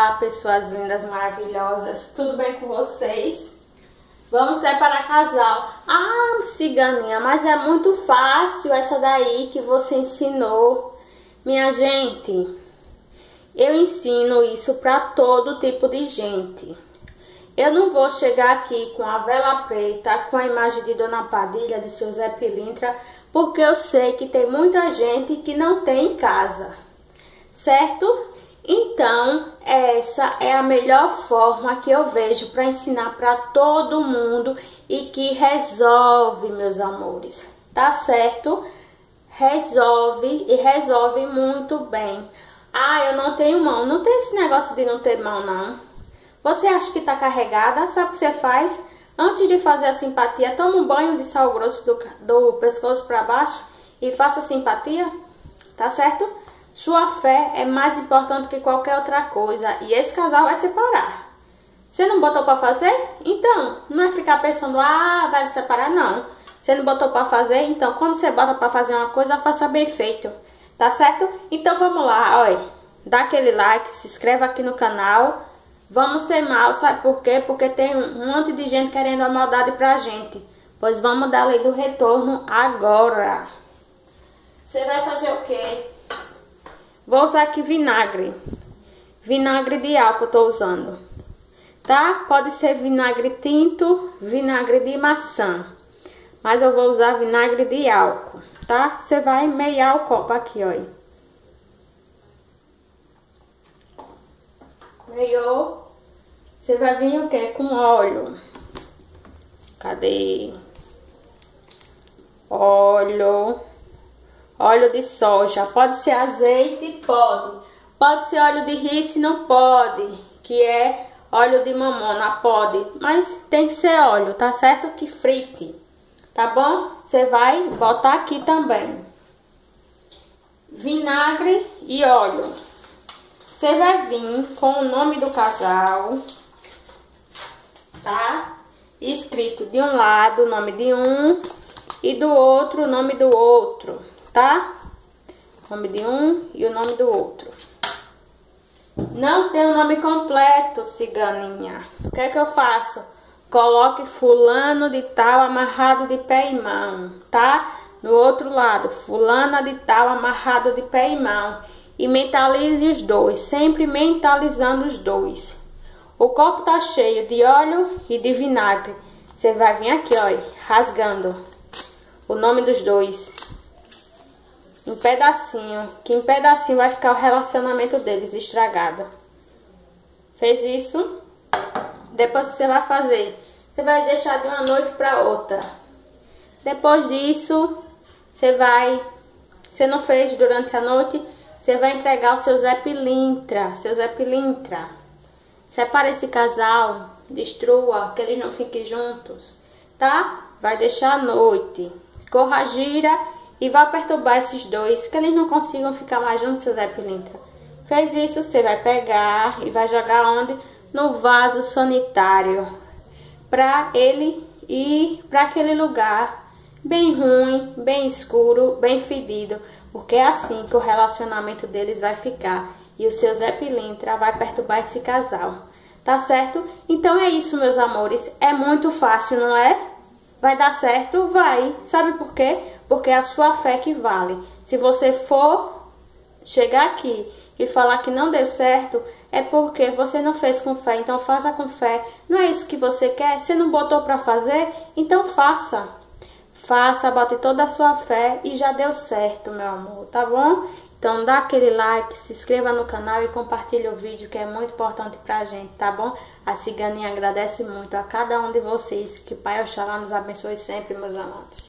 Olá, pessoas lindas, maravilhosas, tudo bem com vocês? Vamos separar casal. Ah, ciganinha, mas é muito fácil essa daí que você ensinou. Minha gente, eu ensino isso para todo tipo de gente. Eu não vou chegar aqui com a vela preta, com a imagem de Dona Padilha, de seu Zé Pilintra, porque eu sei que tem muita gente que não tem em casa, certo? Então, essa é a melhor forma que eu vejo para ensinar para todo mundo e que resolve, meus amores, tá certo? Resolve e resolve muito bem. Ah, eu não tenho mão. Não tem esse negócio de não ter mão, não. Você acha que tá carregada? Sabe o que você faz? Antes de fazer a simpatia, toma um banho de sal grosso do pescoço para baixo e faça a simpatia, tá certo? Sua fé é mais importante que qualquer outra coisa e esse casal vai separar. Você não botou para fazer? Então, não é ficar pensando, ah, vai separar, não. Você não botou para fazer? Então, quando você bota para fazer uma coisa, faça bem feito, tá certo? Então, vamos lá, olha, dá aquele like, se inscreva aqui no canal. Vamos ser mal, sabe por quê? Porque tem um monte de gente querendo a maldade pra gente. Pois vamos dar a lei do retorno agora. Você vai fazer o quê? Vou usar aqui vinagre. Vinagre de álcool eu tô usando. Tá? Pode ser vinagre tinto, vinagre de maçã. Mas eu vou usar vinagre de álcool, tá? Você vai meiar o copo aqui, ó. Meiou. Você vai vir o quê? Com óleo. Cadê? Óleo. Óleo de soja. Pode ser azeite? Pode. Pode ser óleo de rícino? Pode. Que é óleo de mamona? Pode. Mas tem que ser óleo, tá certo? Que frite. Tá bom? Você vai botar aqui também. Vinagre e óleo. Você vai vir com o nome do casal, tá? Escrito de um lado o nome de um e do outro o nome do outro, tá? O nome de um e o nome do outro. Não tem o nome completo, ciganinha. O que é que eu faço? Coloque fulano de tal amarrado de pé e mão, tá? No outro lado, fulana de tal amarrado de pé e mão. E mentalize os dois, sempre mentalizando os dois. O copo tá cheio de óleo e de vinagre. Você vai vir aqui, ó, rasgando o nome dos dois. Em pedacinho, que em pedacinho vai ficar o relacionamento deles estragado. Fez isso? Depois você vai fazer, você vai deixar de uma noite para outra. Depois disso, você não fez durante a noite, você vai entregar o seu Zé Pilintra. Seu Zé Pilintra. Separa esse casal, destrua, que eles não fiquem juntos, tá? Vai deixar à noite. Corra, gira e vai perturbar esses dois, que eles não consigam ficar mais juntos, seu Zé Pilintra. Fez isso, você vai pegar e vai jogar onde? No vaso sanitário. Pra ele ir para aquele lugar bem ruim, bem escuro, bem fedido. Porque é assim que o relacionamento deles vai ficar. E o seu Zé Pilintra vai perturbar esse casal. Tá certo? Então é isso, meus amores. É muito fácil, não é? Vai dar certo? Vai. Sabe por quê? Porque é a sua fé que vale. Se você for chegar aqui e falar que não deu certo, é porque você não fez com fé. Então faça com fé. Não é isso que você quer? Você não botou pra fazer? Então faça. Faça, bote toda a sua fé e já deu certo, meu amor, tá bom? Então dá aquele like, se inscreva no canal e compartilhe o vídeo, que é muito importante pra gente, tá bom? A ciganinha agradece muito a cada um de vocês. Que Pai Oxalá nos abençoe sempre, meus amados.